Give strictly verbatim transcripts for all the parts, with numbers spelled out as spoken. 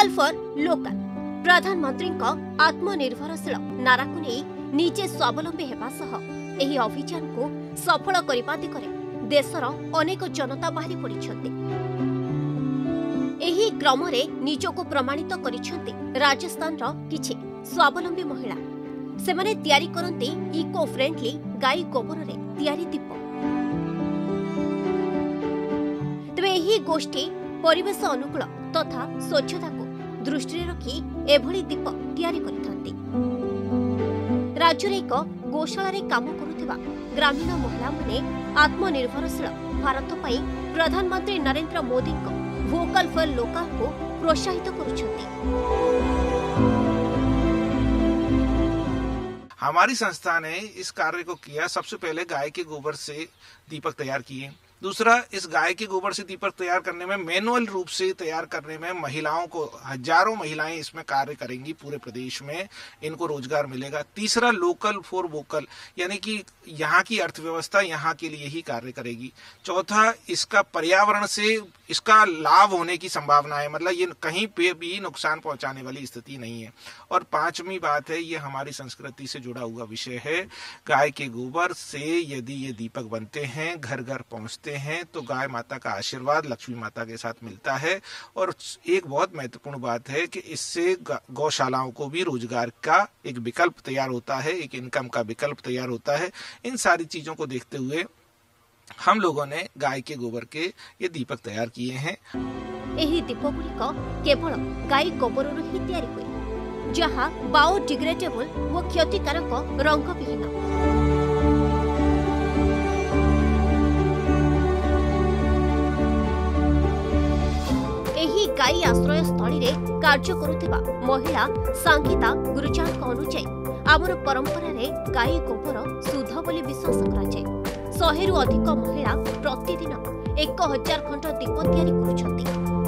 Vocal for local प्रधानमंत्री आत्मनिर्भरशील नारा को नहीं निजे स्वावलंबी हेबा सह एही अभियान को सफल करने दिगरे देशर अनेक जनता बाहरी पड़िछन्ति। एही क्रम रे निजको प्रमाणित करिछन्ति राजस्थान रो किछि स्वावलंबी महिला। सेमाने तयारी करन्ति इको फ्रेंडली गाई गोबर रे तयारी दीप। तेबे एही गोष्ठी परिवेश अनुकूल तथा स्वच्छता को दृष्टि रखी एभली दीप तयारी करिथांती। राज्य रे एक गोशाला रे काम करुथिबा ग्रामीण महिला माने आत्मनिर्भरशील भारत पई प्रधानमंत्री नरेंद्र मोदी को वोकल फॉर लोकल को प्रोत्साहित करुछन्ती। हमारी संस्था ने इस कार्य को किया। सबसे पहले गाय के गोबर से दीपक तैयार किए। दूसरा, इस गाय के गोबर से दीपक तैयार करने में मैनुअल रूप से तैयार करने में महिलाओं को हजारों महिलाएं इसमें कार्य करेंगी। पूरे प्रदेश में इनको रोजगार मिलेगा। तीसरा, लोकल फॉर वोकल यानी कि यहाँ की अर्थव्यवस्था यहाँ के लिए ही कार्य करेगी। चौथा, इसका पर्यावरण से इसका लाभ होने की संभावना है, मतलब ये कहीं पे भी नुकसान पहुंचाने वाली स्थिति नहीं है। और पांचवी बात है, ये हमारी संस्कृति से जुड़ा हुआ विषय है। गाय के गोबर से यदि ये दीपक बनते हैं, घर घर पहुंचते हैं, तो गाय माता का आशीर्वाद लक्ष्मी माता के साथ मिलता है। और एक बहुत महत्वपूर्ण बात है कि इससे गौशालाओं को भी रोजगार का एक विकल्प तैयार होता है, एक इनकम का विकल्प तैयार होता है। इन सारी चीजों को देखते हुए हम लोगों ने गाय के गोबर के ये दीपक तैयार किए हैं। एही दीपगुड़िक केवल गाय गोबर ही तैयारी हुए, जहाँ बायोडिग्रेडेबल व क्षतिकारक रंग विहीन। एही गाई आश्रय स्थली रे कार्य करुथिबा महिला संगीता गुरुजान अनुसार आमर परंपरा रे गाई गोबर शुद्ध बोली विश्वास करा जाय। शहे रु अधिक महिला प्रतिदिन एक हजार खंड दीप तैयारी करुछन्ति,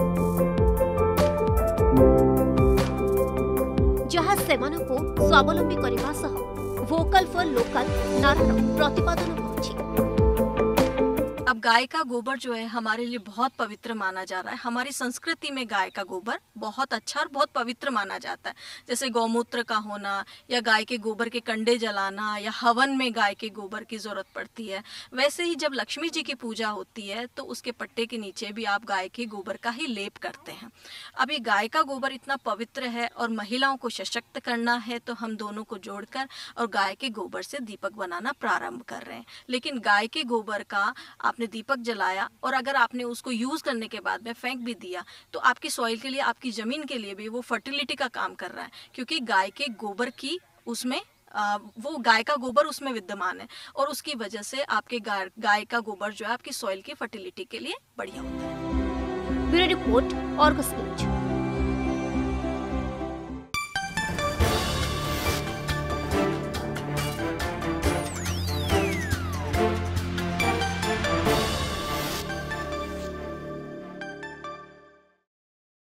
जहाँ सेमानकु स्वावलंबी करबा सह वोकल फॉर लोकल नारार प्रतिपादन करुछि। अब गाय का गोबर जो है हमारे लिए बहुत पवित्र माना जा रहा है। हमारी संस्कृति में गाय का गोबर बहुत अच्छा और बहुत पवित्र माना जाता है। जैसे गौमूत्र का होना या गाय के गोबर के कंडे जलाना या हवन में गाय के गोबर की जरूरत पड़ती है। वैसे ही जब लक्ष्मी जी की पूजा होती है तो उसके पट्टे के नीचे भी आप गाय के गोबर का ही लेप करते हैं। अब ये गाय का गोबर इतना पवित्र है और महिलाओं को सशक्त करना है, तो हम दोनों को जोड़कर और गाय के गोबर से दीपक बनाना प्रारंभ कर रहे हैं। लेकिन गाय के गोबर का आपने दीपक जलाया और अगर आपने उसको यूज करने के बाद में फेंक भी दिया तो आपकी सॉइल के लिए, आपकी जमीन के लिए भी वो फर्टिलिटी का काम कर रहा है, क्योंकि गाय के गोबर की उसमें आ, वो गाय का गोबर उसमें विद्यमान है और उसकी वजह से आपके गाय गाय का गोबर जो है आपकी सॉइल की फर्टिलिटी के लिए बढ़िया होता है। Bureau report, Argus news.